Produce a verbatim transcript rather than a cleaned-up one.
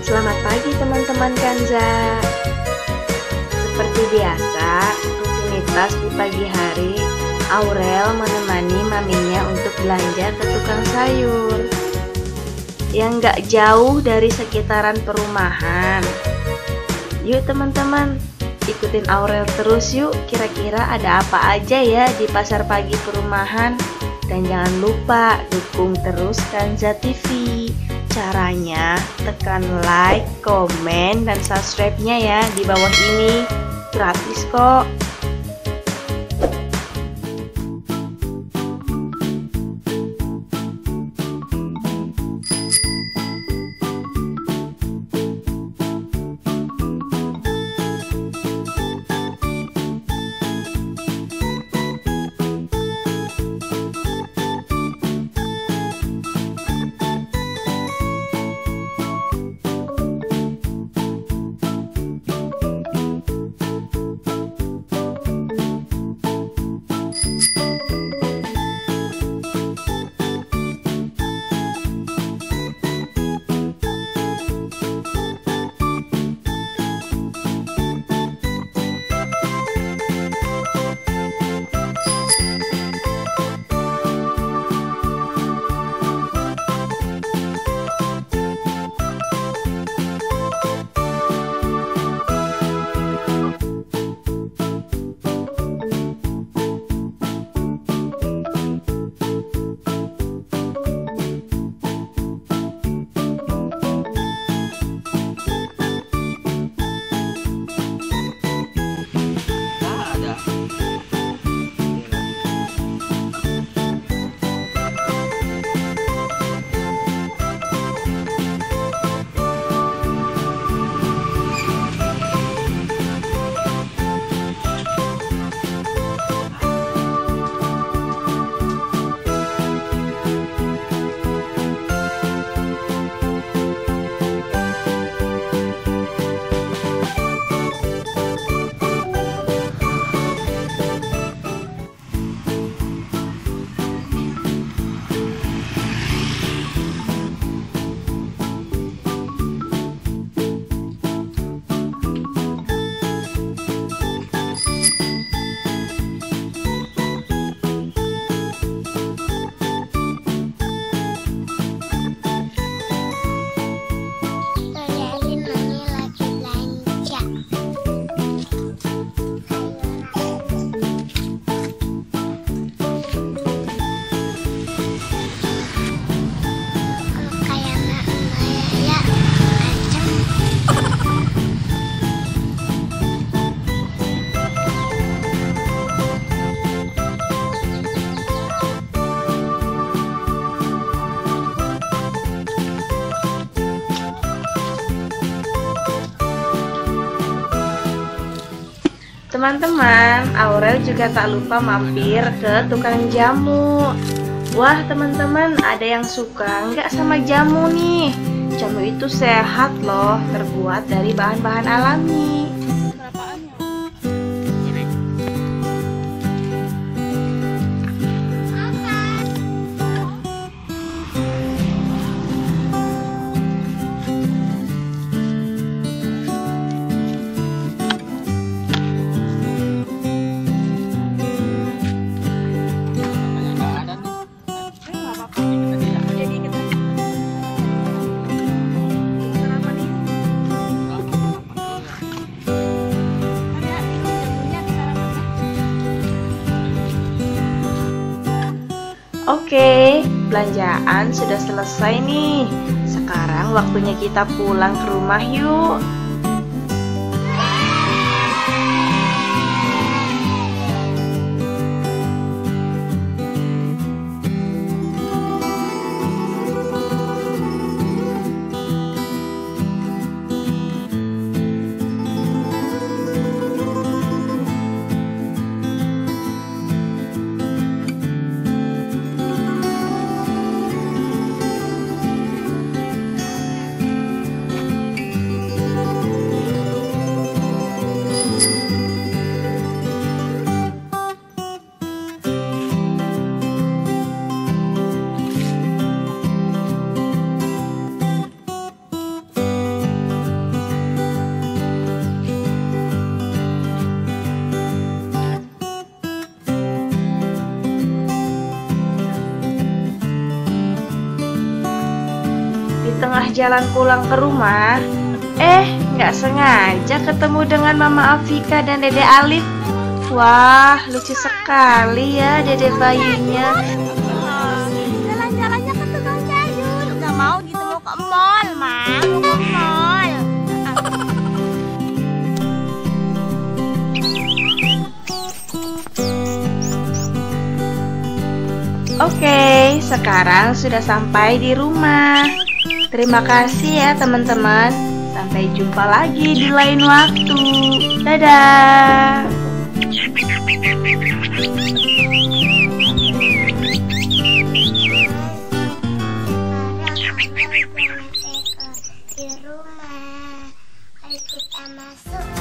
Selamat pagi teman-teman Kanza. Seperti biasa, rutinitas di pagi hari, Aurel menemani maminya untuk belanja ke tukang sayur yang gak jauh dari sekitaran perumahan. Yuk teman-teman, ikutin Aurel terus yuk, kira-kira ada apa aja ya di pasar pagi perumahan. Dan jangan lupa dukung terus Kanza T V. Caranya tekan like, komen, dan subscribe-nya ya di bawah ini. Gratis kok. Teman-teman, Aurel juga tak lupa mampir ke tukang jamu. Wah teman-teman, ada yang suka nggak sama jamu nih? Jamu itu sehat loh, terbuat dari bahan-bahan alami. Oke, belanjaan sudah selesai nih. Sekarang waktunya kita pulang ke rumah yuk. jalan pulang ke rumah, eh nggak sengaja ketemu dengan Mama Afika dan Dede Alif. Wah, lucu sekali ya Dede bayinya. Jalan-jalannya ke tukang sayur. Nggak mau gitu, mau ke mall, Ma. Mau ke mall. Oke, sekarang sudah sampai di rumah. Terima kasih ya teman-teman. Sampai jumpa lagi di lain waktu. Dadah. Di rumah, ayo kita masuk.